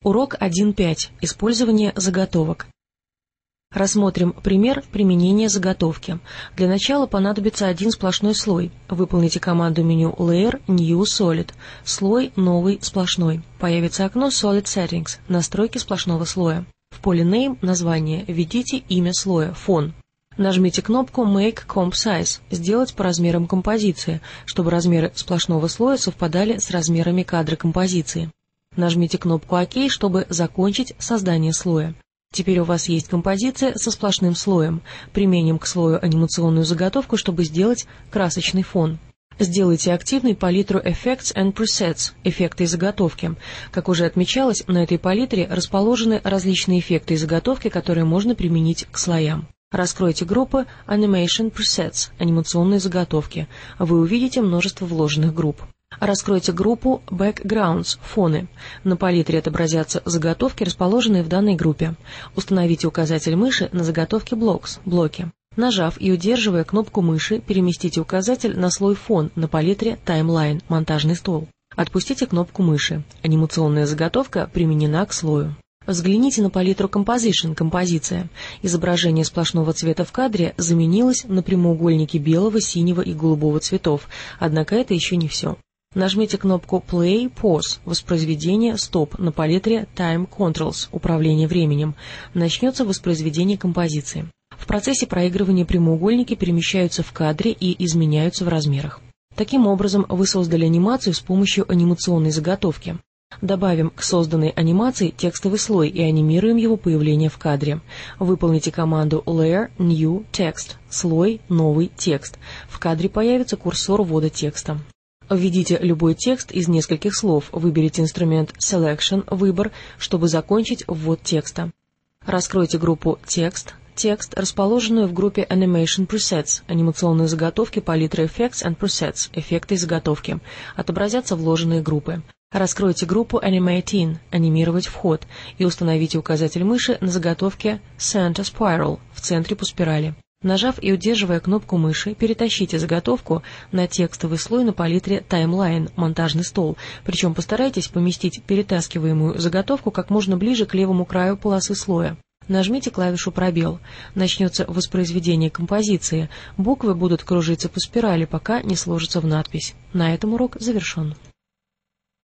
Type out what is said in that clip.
Урок 1.5. Использование заготовок. Рассмотрим пример применения заготовки. Для начала понадобится один сплошной слой. Выполните команду меню Layer New Solid. Слой новый сплошной. Появится окно Solid Settings. Настройки сплошного слоя. В поле Name название введите имя слоя фон. Нажмите кнопку Make Comp Size. Сделать по размерам композиции, чтобы размеры сплошного слоя совпадали с размерами кадра композиции. Нажмите кнопку ОК, чтобы закончить создание слоя. Теперь у вас есть композиция со сплошным слоем. Применим к слою анимационную заготовку, чтобы сделать красочный фон. Сделайте активной палитру Effects and Presets, эффекты и заготовки. Как уже отмечалось, на этой палитре расположены различные эффекты и заготовки, которые можно применить к слоям. Раскройте группы Animation Presets, анимационные заготовки. Вы увидите множество вложенных групп. Раскройте группу Backgrounds, фоны. На палитре отобразятся заготовки, расположенные в данной группе. Установите указатель мыши на заготовке Blocks, блоки. Нажав и удерживая кнопку мыши, переместите указатель на слой фон на палитре Timeline, монтажный стол. Отпустите кнопку мыши. Анимационная заготовка применена к слою. Взгляните на палитру Composition, композиция. Изображение сплошного цвета в кадре заменилось на прямоугольники белого, синего и голубого цветов, однако это еще не все. Нажмите кнопку Play, Pause, воспроизведение, стоп на палитре Time Controls, управление временем. Начнется воспроизведение композиции. В процессе проигрывания прямоугольники перемещаются в кадре и изменяются в размерах. Таким образом, вы создали анимацию с помощью анимационной заготовки. Добавим к созданной анимации текстовый слой и анимируем его появление в кадре. Выполните команду Layer New Text, слой новый текст. В кадре появится курсор ввода текста. Введите любой текст из нескольких слов, выберите инструмент Selection, выбор, чтобы закончить ввод текста. Раскройте группу Текст, расположенную в группе Animation Presets, анимационные заготовки палитры Effects and Presets, эффекты и заготовки. Отобразятся вложенные группы. Раскройте группу Animate In, анимировать вход, и установите указатель мыши на заготовке Center Spiral, в центре по спирали. Нажав и удерживая кнопку мыши, перетащите заготовку на текстовый слой на палитре Timeline, монтажный стол, причем постарайтесь поместить перетаскиваемую заготовку как можно ближе к левому краю полосы слоя. Нажмите клавишу «Пробел». Начнется воспроизведение композиции. Буквы будут кружиться по спирали, пока не сложатся в надпись. На этом урок завершен.